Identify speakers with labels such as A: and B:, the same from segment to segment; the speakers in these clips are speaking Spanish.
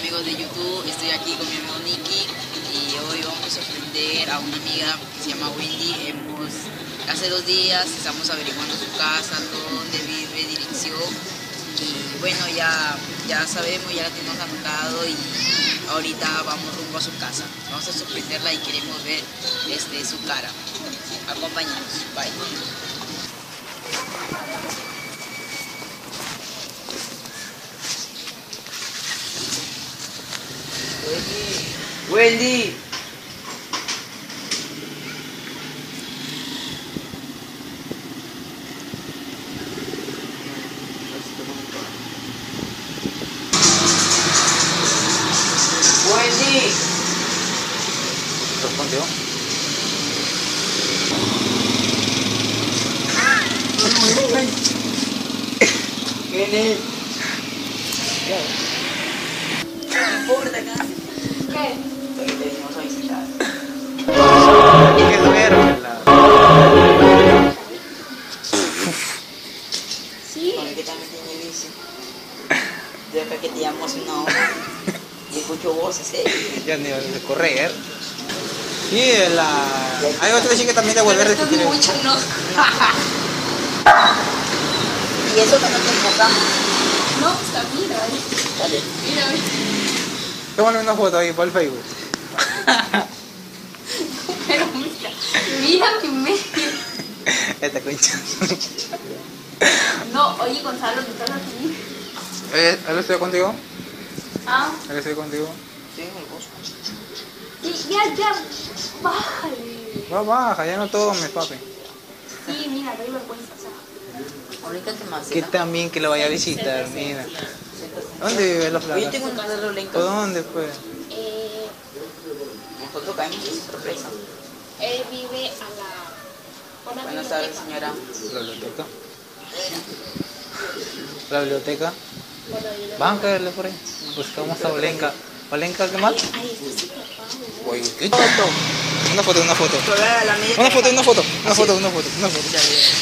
A: amigos de YouTube, estoy aquí con mi amigo Nicky y hoy vamos a sorprender a una amiga que se llama Wendy. Hace 2 días estamos averiguando su casa, dónde vive, dirección y bueno, ya sabemos, ya la tenemos anotado y ahorita vamos rumbo a su casa. Vamos a sorprenderla y queremos ver su cara. Acompáñanos, bye. Wendy. Wendy.
B: ¿Respondió?
A: ¿Quién es? ¿Qué importa acá?
C: ¿Qué?
A: Hoy te venimos a visitar.
B: ¿Qué duerme?
C: Sí.
A: Con el que también tiene vicio. Yo acá que te llamo hace una hora y escucho voces,
B: Ya ni de correr. Sí, hay otra chica también de volver de
C: Esto
B: que
C: es
B: quiere.
C: mucho, ¿no?
A: Y eso que no te enfocamos.
C: No, está, mira,
A: Dale.
C: mira, mira.
B: Tómale una foto ahí para el Facebook.
C: Pero mira mi medio.
B: Esta concha.
C: No, oye Gonzalo, ¿tú estás aquí?
B: ¿Ahora estoy contigo?
C: Ah,
B: ¿Ahora estoy contigo?
A: Sí, el bosque.
C: y ya, bájale.
B: No, baja, ya no tomes, papi.
C: Sí, mira, no hay vergüenza, o sea.
A: Ahorita te más.
B: Que también que lo vaya a visitar, mira. ¿Dónde vive los
A: Yo
B: flacos?
A: tengo un modelo lento.
B: ¿Por dónde, pues?
A: Nosotros caemos en sorpresa.
C: Él vive a la
A: Buenas tardes, señora.
B: La biblioteca. La biblioteca. Van a caerle por ahí. Buscamos a Olenka. ¿Olenka qué más?
C: Ahí está su papá, ¿no?
B: Oye, ¿qué?
A: Foto.
B: Una foto, una foto.
A: Solo era la media
B: Una foto,
A: que-
B: una foto, una foto, una foto, una foto.
A: Ya, ya.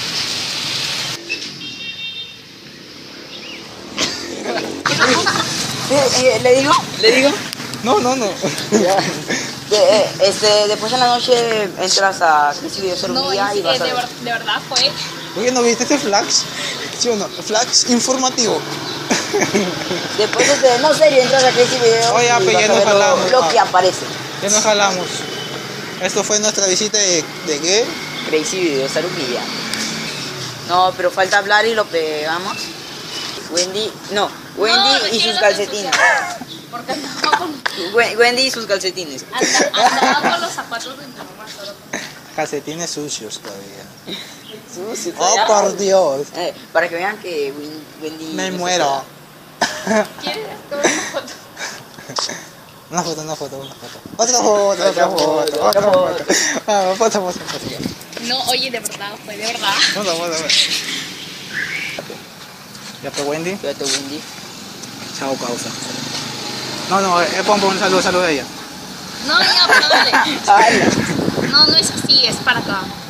A: ¿Le digo? ¿Le digo?
B: No, no, no.
A: Ya. Después en la noche entras a Crisis Video Ser un
C: No,
A: día y vas a ver.
C: de verdad fue.
B: Oye, ¿no viste este flash? ¿Sí o no? Flash informativo.
A: Después no serio, entras a Crisis Video
B: Oye,
A: y
B: pues
A: vas
B: ya
A: a
B: nos
A: ver
B: jalamos.
A: lo que aparece.
B: Ya nos jalamos. Esto fue nuestra visita de qué?
A: Crazy Video Ser un día. No, pero falta hablar y lo pegamos. Wendy y sus calcetines.
C: Porque andaba con,
A: Wendy y sus calcetines.
C: andaba con los zapatos de mi mamá solo.
B: Calcetines sucios todavía.
A: Sucio,
B: Oh,
A: todavía.
B: por Dios.
A: Para que vean que Wendy...
B: Me
A: no se
B: muero.
C: ¿Quieres tomar una foto?
B: Una foto, una foto, una foto. Otra foto, otra foto, otra foto. Ah, foto, foto, foto.
C: No, oye, de verdad, fue de verdad.
B: Foto, foto, foto. Ya fue Wendy.
A: Cuídate, Wendy.
B: Chao, causa. No, pon un saludo, saludo de ella.
C: No, ya, pero dale.
A: Ay,
C: No, no es así, es para acá.